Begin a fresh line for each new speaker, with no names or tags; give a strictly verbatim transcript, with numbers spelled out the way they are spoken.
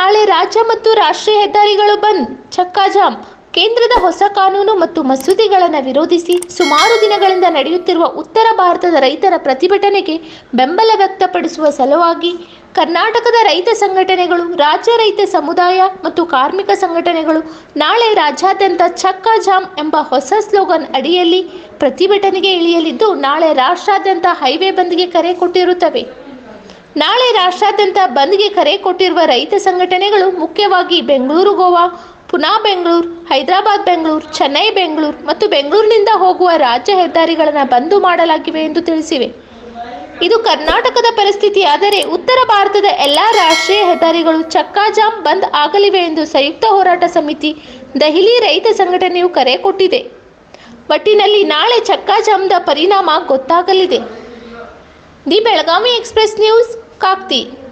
ನಾಳೆ ರಾಜ್ಯ ಮತ್ತು ರಾಷ್ಟ್ರೀಯ ಹೆದ್ದಾರಿಗಳು ಬಂದ್, ಚಕ್ಕಾ ಜಾಮ್. ಕೇಂದ್ರದ ಹೊಸ ಕಾನೂನು ಮತ್ತು ಮಸೂದೆಗಳನ್ನು ವಿರೋಧಿಸಿ ಸುಮಾರು ದಿನಗಳಿಂದ ನಡೆಯುತ್ತಿರುವ ಉತ್ತರ ಭಾರತದ ರೈತರ ಪ್ರತಿಭಟನೆಗೆ ಬೆಂಬಲ ವ್ಯಕ್ತಪಡಿಸುವ ಸಲುವಾಗಿ ಕರ್ನಾಟಕದ ರೈತ ಸಂಘಟನೆಗಳು, ರಾಜ್ಯ ರೈತ ಸಮುದಾಯ ಮತ್ತು ಕಾರ್ಮಿಕ ಸಂಘಟನೆಗಳು ನಾಳೆ ರಾಜ್ಯಾದ್ಯಂತ ಚಕ್ಕಾ ಜಾಮ್ ಎಂಬ ಹೊಸ ಸ್ಲೋಗನ್ ಅಡಿಯಲ್ಲಿ ಪ್ರತಿಭಟನೆಗೆ ಇಳಿಯಲಿದ್ದು, ನಾಳೆ ರಾಷ್ಟ್ರಾದ್ಯಂತ ಹೈವೇ ಬಂದ್ಗೆ ಕರೆ ಕೊಟ್ಟಿರುತ್ತವೆ. ನಾಳೆ ರಾಷ್ಟ್ರಾದ್ಯಂತ ಬಂದ್ಗೆ ಕರೆ ಕೊಟ್ಟಿರುವ ರೈತ ಸಂಘಟನೆಗಳು ಮುಖ್ಯವಾಗಿ ಬೆಂಗಳೂರು ಗೋವಾ, ಪುನಾ ಬೆಂಗಳೂರು, ಹೈದರಾಬಾದ್ ಬೆಂಗಳೂರು, ಚೆನ್ನೈ ಬೆಂಗಳೂರು ಮತ್ತು ಬೆಂಗಳೂರಿನಿಂದ ಹೋಗುವ ರಾಜ್ಯ ಹೆದ್ದಾರಿಗಳನ್ನು ಬಂದ್ ಮಾಡಲಾಗಿವೆ ಎಂದು ತಿಳಿಸಿವೆ. ಇದು ಕರ್ನಾಟಕದ ಪರಿಸ್ಥಿತಿಯಾದರೆ ಉತ್ತರ ಭಾರತದ ಎಲ್ಲ ರಾಷ್ಟ್ರೀಯ ಹೆದ್ದಾರಿಗಳು ಚಕ್ಕಾ ಜಾಮ್ ಬಂದ್ ಆಗಲಿವೆ ಎಂದು ಸಂಯುಕ್ತ ಹೋರಾಟ ಸಮಿತಿ ದೆಹಲಿ ರೈತ ಸಂಘಟನೆಯು ಕರೆ ಕೊಟ್ಟಿದೆ. ಒಟ್ಟಿನಲ್ಲಿ ನಾಳೆ ಚಕ್ಕಾ ಜಾಮ್ದ ಪರಿಣಾಮ ಗೊತ್ತಾಗಲಿದೆ. The Belagavi express news, Kakti.